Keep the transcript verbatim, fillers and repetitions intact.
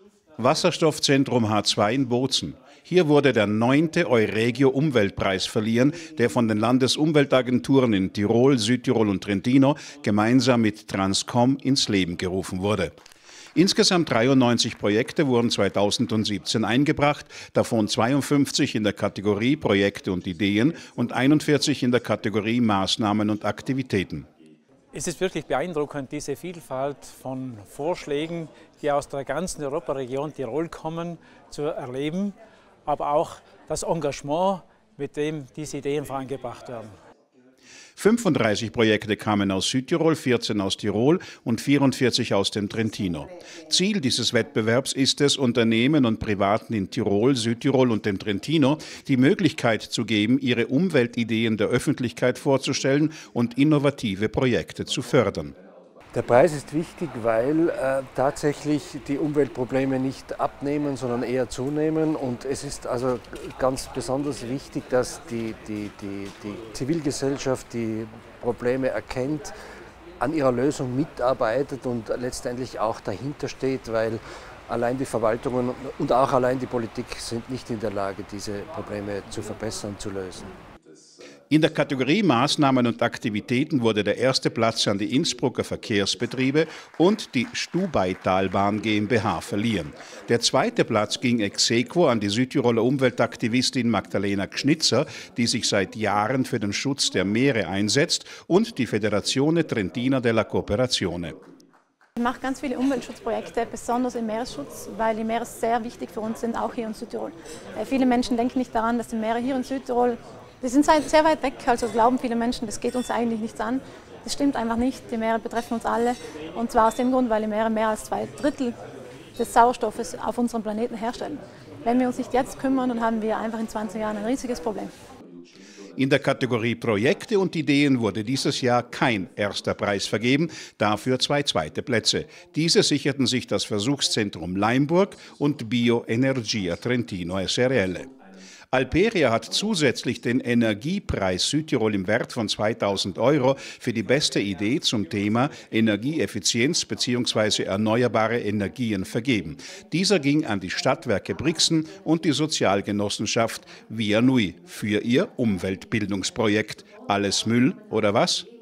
Wasserstoffzentrum H zwei in Bozen. Hier wurde der neunte Euregio Umweltpreis verliehen, der von den Landesumweltagenturen in Tirol, Südtirol und Trentino gemeinsam mit Transcom ins Leben gerufen wurde. Insgesamt dreiundneunzig Projekte wurden zweitausendsiebzehn eingebracht, davon zweiundfünfzig in der Kategorie Projekte und Ideen und einundvierzig in der Kategorie Maßnahmen und Aktivitäten. Es ist wirklich beeindruckend, diese Vielfalt von Vorschlägen, die aus der ganzen Europaregion Tirol kommen, zu erleben, aber auch das Engagement, mit dem diese Ideen vorangebracht werden. fünfunddreißig Projekte kamen aus Südtirol, vierzehn aus Tirol und vierundvierzig aus dem Trentino. Ziel dieses Wettbewerbs ist es, Unternehmen und Privaten in Tirol, Südtirol und dem Trentino die Möglichkeit zu geben, ihre Umweltideen der Öffentlichkeit vorzustellen und innovative Projekte zu fördern. Der Preis ist wichtig, weil äh, tatsächlich die Umweltprobleme nicht abnehmen, sondern eher zunehmen. Und es ist also ganz besonders wichtig, dass die, die, die, die Zivilgesellschaft die Probleme erkennt, an ihrer Lösung mitarbeitet und letztendlich auch dahinter steht, weil allein die Verwaltungen und auch allein die Politik sind nicht in der Lage, diese Probleme zu verbessern und zu lösen. In der Kategorie Maßnahmen und Aktivitäten wurde der erste Platz an die Innsbrucker Verkehrsbetriebe und die Stubaitalbahn GmbH verliehen. Der zweite Platz ging ex aequo an die Südtiroler Umweltaktivistin Magdalena Gschnitzer, die sich seit Jahren für den Schutz der Meere einsetzt, und die Federazione Trentina della Cooperazione. Ich mache ganz viele Umweltschutzprojekte, besonders im Meeresschutz, weil die Meere sehr wichtig für uns sind, auch hier in Südtirol. Äh, viele Menschen denken nicht daran, dass die Meere hier in Südtirol, die sind sehr weit weg, also glauben viele Menschen, das geht uns eigentlich nichts an. Das stimmt einfach nicht, die Meere betreffen uns alle, und zwar aus dem Grund, weil die Meere mehr als zwei Drittel des Sauerstoffes auf unserem Planeten herstellen. Wenn wir uns nicht jetzt kümmern, dann haben wir einfach in zwanzig Jahren ein riesiges Problem. In der Kategorie Projekte und Ideen wurde dieses Jahr kein erster Preis vergeben, dafür zwei zweite Plätze. Diese sicherten sich das Versuchszentrum Leimburg und Bioenergia Trentino S R L. Alperia hat zusätzlich den Energiepreis Südtirol im Wert von zweitausend Euro für die beste Idee zum Thema Energieeffizienz bzw. erneuerbare Energien vergeben. Dieser ging an die Stadtwerke Brixen und die Sozialgenossenschaft Via Nui für ihr Umweltbildungsprojekt Alles Müll oder was?